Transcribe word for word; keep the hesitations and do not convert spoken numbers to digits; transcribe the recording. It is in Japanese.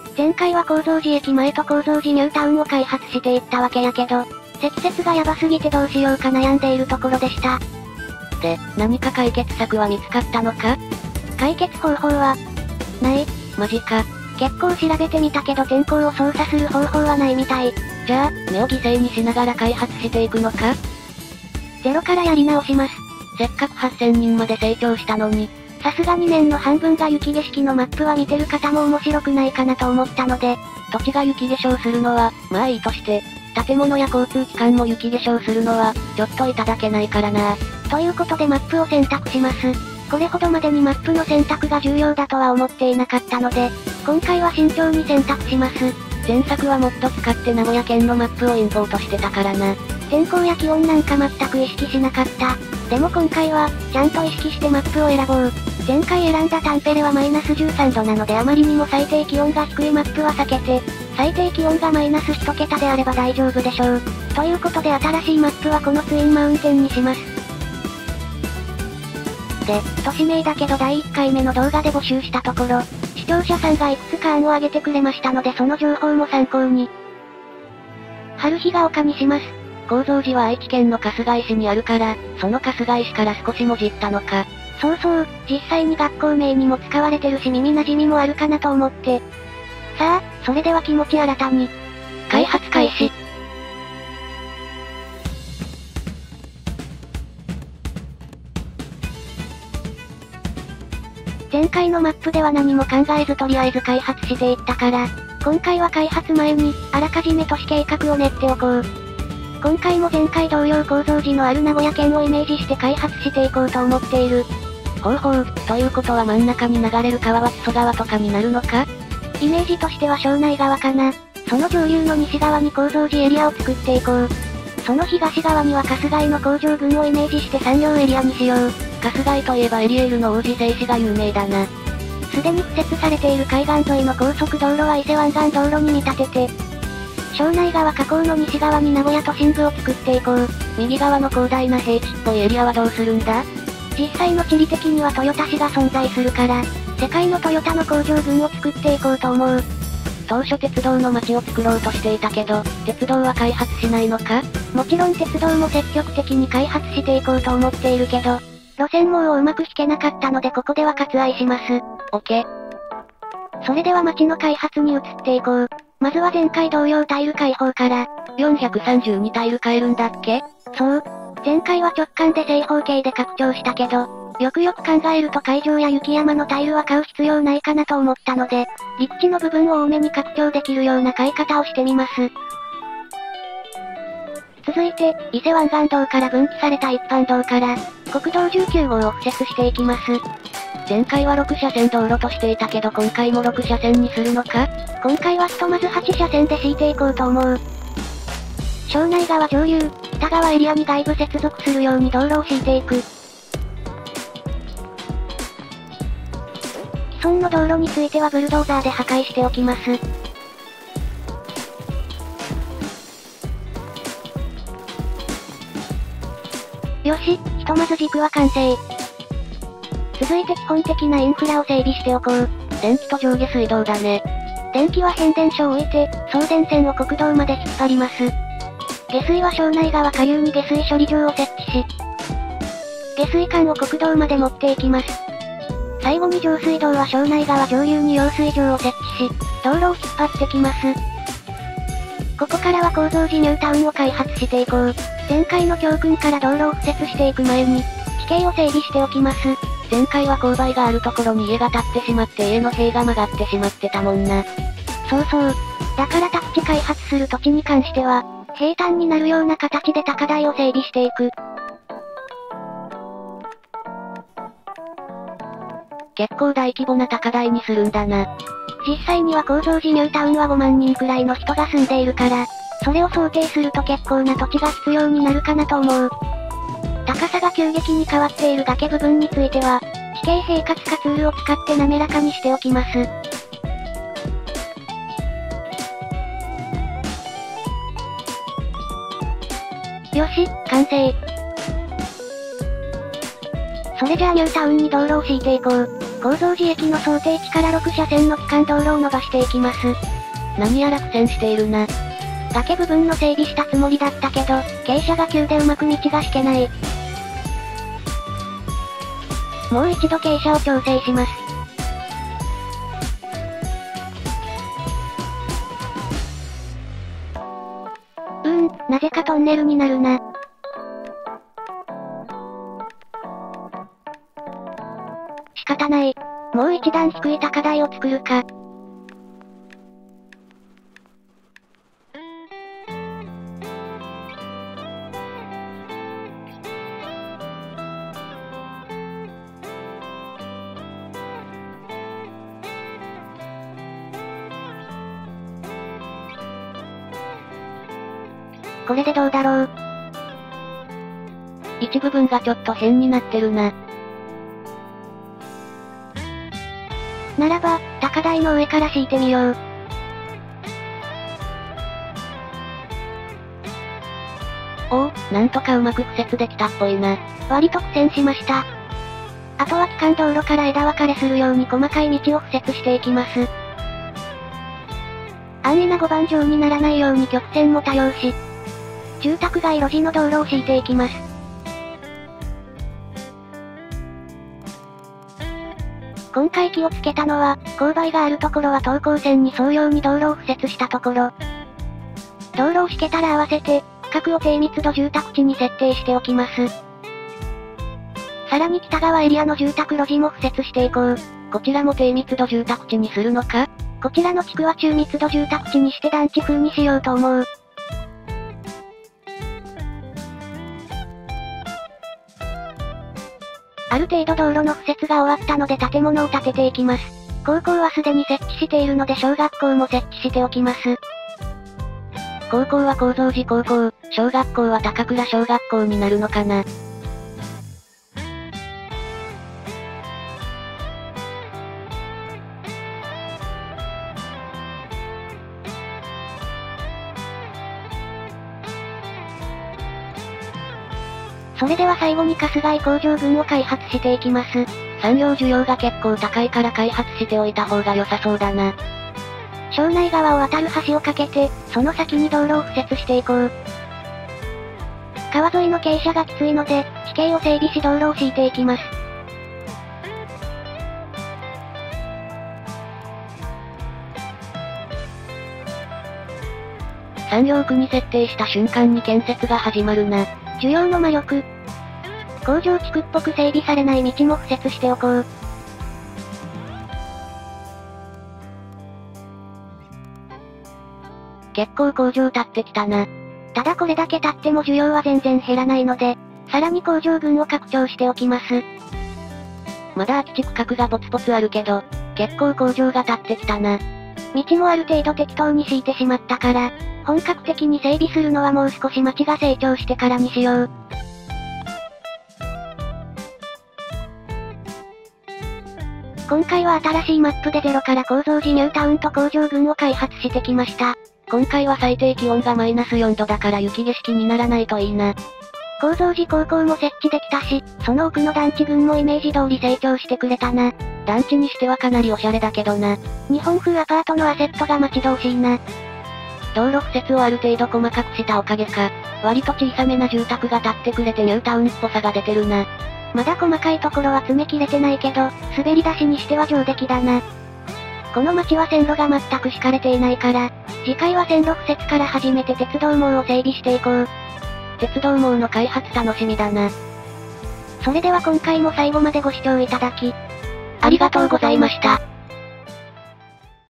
前回は高蔵寺駅前と高蔵寺ニュータウンを開発していったわけやけど、積雪がやばすぎてどうしようか悩んでいるところでした。 で、何か解決策は見つかったのか？ 解決方法は、ない。 マジか。 結構調べてみたけど天候を操作する方法はないみたい。 じゃあ、目を犠牲にしながら開発していくのか？ ゼロからやり直します。 せっかくはっせんにんまで成長したのに。 さすがに年の半分が雪景色のマップは見てる方も面白くないかなと思ったので、 土地が雪化粧するのは、まあいいとして、建物や交通機関も雪化粧するのは、ちょっといただけないからな。 ということでマップを選択します。これほどまでにマップの選択が重要だとは思っていなかったので、今回は慎重に選択します。 前作はもっと使って名古屋県のマップをインポートしてたからな。 天候や気温なんか全く意識しなかった。でも今回は、ちゃんと意識してマップを選ぼう。前回選んだタンペレはマイナスじゅうさんどなのであまりにも最低気温が低いマップは避けて、最低気温がマイナスいち桁であれば大丈夫でしょう。ということで新しいマップはこのツインマウンテンにします。で、都市名だけどだいいっかいめの動画で募集したところ、視聴者さんがいくつか案を挙げてくれましたのでその情報も参考に。春日が丘にします。 高蔵寺は愛知県の春日井市にあるから、その春日井市から少しもじったのか。 そうそう、実際に学校名にも使われてるし耳馴染みもあるかなと思って。さあ、それでは気持ち新たに。 開発開始。 前回のマップでは何も考えずとりあえず開発していったから、今回は開発前に、あらかじめ都市計画を練っておこう。今回も前回同様高蔵寺のある名古屋県をイメージして開発していこうと思っている。 ほうほう、ということは真ん中に流れる川は木曽川とかになるのか？ イメージとしては庄内川かな。その上流の西側に高蔵寺エリアを作っていこう。その東側には春日井の工場群をイメージして産業エリアにしよう。 春日井といえばエリエールの王子製紙が有名だな。 すでに敷設されている海岸沿いの高速道路は伊勢湾岸道路に見立てて、庄内川河口の西側に名古屋都心部を作っていこう。 右側の広大な平地っぽいエリアはどうするんだ？ 実際の地理的にはトヨタ市が存在するから、世界のトヨタの工場群を作っていこうと思う。 当初鉄道の街を作ろうとしていたけど、鉄道は開発しないのか？ もちろん鉄道も積極的に開発していこうと思っているけど、路線網をうまく引けなかったのでここでは割愛します。 オッケー。 それでは街の開発に移っていこう。まずは前回同様タイル開放から。 よんひゃくさんじゅうにタイル買えるんだっけ？ そう。前回は直感で正方形で拡張したけど、よくよく考えると海上や雪山のタイルは買う必要ないかなと思ったので、陸地の部分を多めに拡張できるような買い方をしてみます。続いて、伊勢湾岸道から分岐された一般道から、国道じゅうきゅうごうを敷設していきます。 前回はろくしゃせん道路としていたけど今回もろくしゃせんにするのか？ 今回はひとまずはちしゃせんで敷いていこうと思う。庄内川上流、北側エリアに外部接続するように道路を敷いていく。既存の道路についてはブルドーザーで破壊しておきます。よし、ひとまず軸は完成。続いて基本的なインフラを整備しておこう。 電気と上下水道だね。 電気は変電所を置いて、送電線を国道まで引っ張ります。下水は庄内川下流に下水処理場を設置し、下水管を国道まで持っていきます。最後に上水道は庄内川上流に用水場を設置し、道路を引っ張ってきます。ここからは高蔵寺ニュータウンを開発していこう。前回の教訓から道路を敷設していく前に、地形を整備しておきます。 前回は勾配があるところに家が建ってしまって家の塀が曲がってしまってたもんな。 そうそう。だから宅地開発する土地に関しては、平坦になるような形で高台を整備していく。 結構大規模な高台にするんだな。 実際には高蔵寺ニュータウンはごまんにんくらいの人が住んでいるから、それを想定すると結構な土地が必要になるかなと思う。高さが急激に変わっている崖部分については、地形平滑化ツールを使って滑らかにしておきます。よし、完成。それじゃあニュータウンに道路を敷いていこう。 構造寺駅の想定地からろく車線の機関道路を伸ばしていきます。 何やら苦戦しているな。 崖部分の整備したつもりだったけど、傾斜が急でうまく道が引けない。もう一度傾斜を調整します。うーん、なぜかトンネルになるな。仕方ない。もう一段低い高台を作るか。これでどうだろう。 一部分がちょっと変になってるな。 ならば、高台の上から敷いてみよう。 おお、なんとかうまく敷設できたっぽいな。 割と苦戦しました。あとは機関道路から枝分かれするように細かい道を敷設していきます。安易なごばん状にならないように曲線も多用し、住宅街路地の道路を敷いていきます。今回気をつけたのは、勾配があるところは等高線に沿うように道路を敷設したところ。道路を敷けたら合わせて、区画を低密度住宅地に設定しておきます。さらに北側エリアの住宅路地も敷設していこう。 こちらも低密度住宅地にするのか？ こちらの地区は中密度住宅地にして団地風にしようと思う。ある程度道路の敷設が終わったので建物を建てていきます。高校はすでに設置しているので小学校も設置しておきます。 高校は構造寺高校、小学校は高倉小学校になるのかな。 それでは最後に春日井工場群を開発していきます。 産業需要が結構高いから開発しておいた方が良さそうだな。 庄内川を渡る橋を架けて、その先に道路を敷設していこう。川沿いの傾斜がきついので、地形を整備し道路を敷いていきます。 産業区に設定した瞬間に建設が始まるな。 需要の魔力。工場地区っぽく整備されない道も敷設しておこう。 結構工場建ってきたな。 ただこれだけ経っても需要は全然減らないので、さらに工場群を拡張しておきます。 まだ空き地区画がポツポツあるけど、結構工場が建ってきたな。 道もある程度適当に敷いてしまったから、本格的に整備するのはもう少し町が成長してからにしよう。今回は新しいマップでゼロから構造寺ニュータウンと工場群を開発してきました。 今回は最低気温がマイナスよんどだから雪景色にならないといいな。 構造寺高校も設置できたし、その奥の団地群もイメージ通り成長してくれたな。 団地にしてはかなりオシャレだけどな。 日本風アパートのアセットが待ち遠しいな。 道路敷設をある程度細かくしたおかげか、割と小さめな住宅が建ってくれてニュータウンっぽさが出てるな。 まだ細かいところは詰め切れてないけど、滑り出しにしては上出来だな。この街は線路が全く敷かれていないから、次回は線路敷設から始めて鉄道網を整備していこう。 鉄道網の開発楽しみだな。 それでは今回も最後までご視聴いただき、 ありがとうございました。